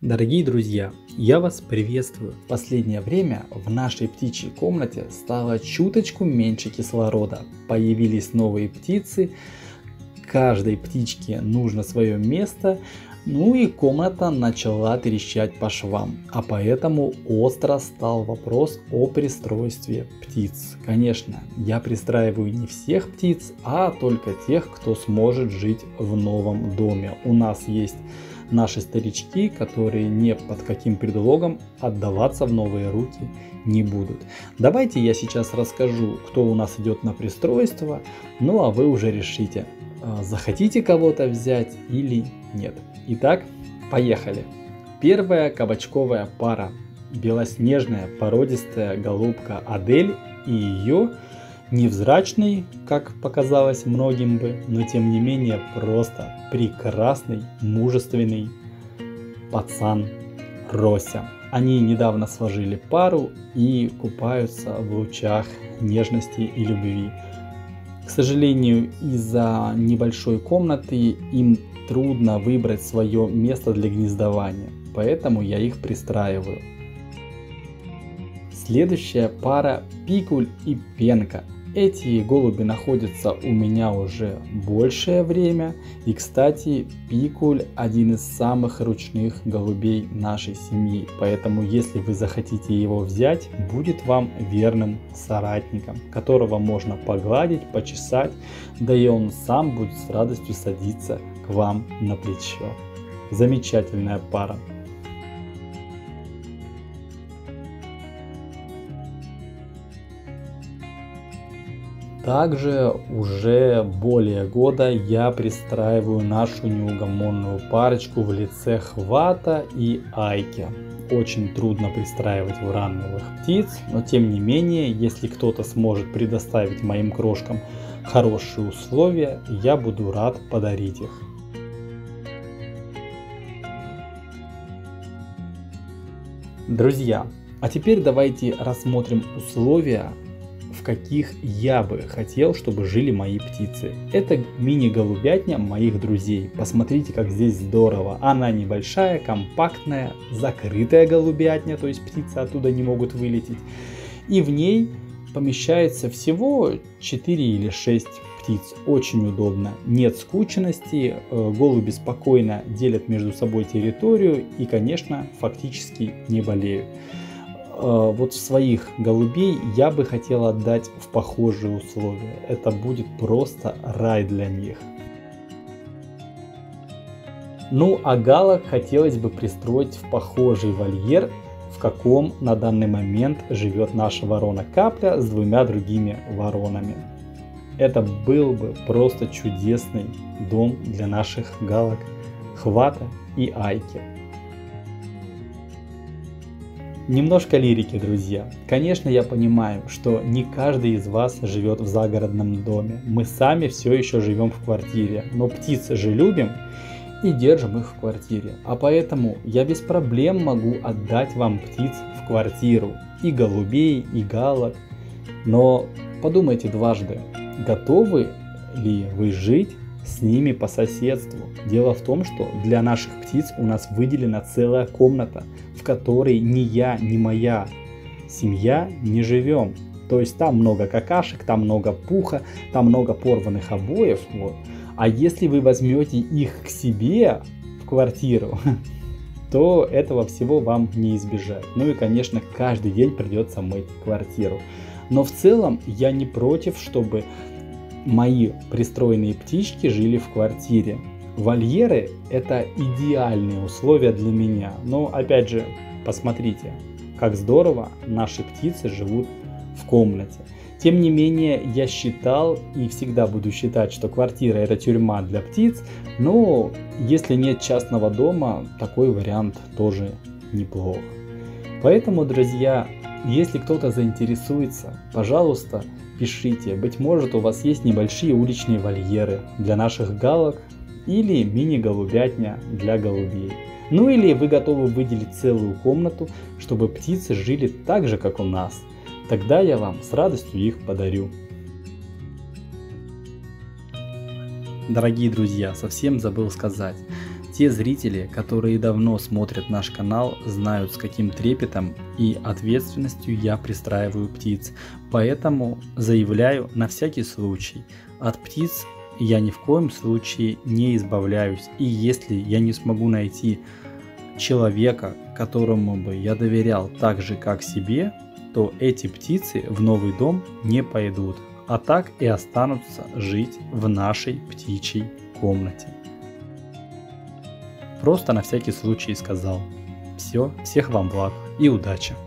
Дорогие друзья, я вас приветствую. В последнее время в нашей птичьей комнате стало чуточку меньше кислорода. Появились новые птицы, каждой птичке нужно свое место, ну и комната начала трещать по швам. А поэтому остро стал вопрос о пристройстве птиц. Конечно, я пристраиваю не всех птиц, а только тех, кто сможет жить в новом доме. У нас есть наши старички, которые ни под каким предлогом отдаваться в новые руки не будут. Давайте я сейчас расскажу, кто у нас идет на пристройство, ну а вы уже решите, захотите кого-то взять или нет. Итак, поехали. Первая кабачковая пара. Белоснежная породистая голубка Адель и ее невзрачный, как показалось многим бы, но тем не менее просто прекрасный, мужественный пацан Рося. Они недавно сложили пару и купаются в лучах нежности и любви. К сожалению, из-за небольшой комнаты им трудно выбрать свое место для гнездования, поэтому я их пристраиваю. Следующая пара Пикуль и Пенка. Эти голуби находятся у меня уже большее время. И, кстати, Пикуль один из самых ручных голубей нашей семьи. Поэтому, если вы захотите его взять, будет вам верным соратником, которого можно погладить, почесать, да и он сам будет с радостью садиться к вам на плечо. Замечательная пара. Также уже более года я пристраиваю нашу неугомонную парочку в лице Хвата и Айки. Очень трудно пристраивать врановых птиц, но тем не менее, если кто-то сможет предоставить моим крошкам хорошие условия, я буду рад подарить их. Друзья, а теперь давайте рассмотрим условия, в каких я бы хотел, чтобы жили мои птицы. Это мини-голубятня моих друзей. Посмотрите, как здесь здорово. Она небольшая, компактная, закрытая голубятня, то есть птицы оттуда не могут вылететь. И в ней помещается всего 4 или 6 птиц. Очень удобно. Нет скученности, голуби спокойно делят между собой территорию и, конечно, фактически не болеют. Вот своих голубей я бы хотел отдать в похожие условия. Это будет просто рай для них. Ну а галок хотелось бы пристроить в похожий вольер, в каком на данный момент живет наша ворона Капля с двумя другими воронами. Это был бы просто чудесный дом для наших галок Хвата и Айки. Немножко лирики, друзья. Конечно, я понимаю, что не каждый из вас живет в загородном доме. Мы сами все еще живем в квартире, но птиц же любим и держим их в квартире. А поэтому я без проблем могу отдать вам птиц в квартиру. И голубей, и галок. Но подумайте дважды, готовы ли вы жить с ними по соседству? Дело в том, что для наших птиц у нас выделена целая комната, в которой ни я, ни моя семья не живем. То есть там много какашек, там много пуха, там много порванных обоев. Вот. А если вы возьмете их к себе в квартиру, то этого всего вам не избежать. Ну и, конечно, каждый день придется мыть квартиру. Но в целом я не против, чтобы мои пристроенные птички жили в квартире. Вольеры — это идеальные условия для меня. Но опять же, посмотрите, как здорово наши птицы живут в комнате. Тем не менее, я считал и всегда буду считать, что квартира — это тюрьма для птиц. Но если нет частного дома, такой вариант тоже неплох. Поэтому, друзья, если кто-то заинтересуется, пожалуйста, пишите. Быть может, у вас есть небольшие уличные вольеры для наших галок или мини-голубятня для голубей. Ну или вы готовы выделить целую комнату, чтобы птицы жили так же, как у нас. Тогда я вам с радостью их подарю. Дорогие друзья, совсем забыл сказать. Те зрители, которые давно смотрят наш канал, знают, с каким трепетом и ответственностью я пристраиваю птиц. Поэтому заявляю на всякий случай, от птиц я ни в коем случае не избавляюсь. И если я не смогу найти человека, которому бы я доверял так же, как себе, то эти птицы в новый дом не пойдут, а так и останутся жить в нашей птичьей комнате. Просто на всякий случай сказал. Все, всех вам благ и удачи!